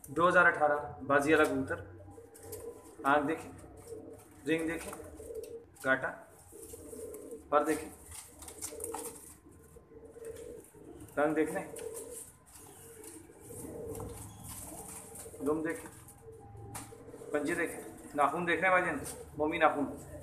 2018 बाजी वाला कबूतर। आँख देखे, रिंग देखे, गाटा, पर देखे, रंग देखने, दुम देखे, पंजे देखे, नाखून देख रहे हैं भाईजान, मोमी नाखून।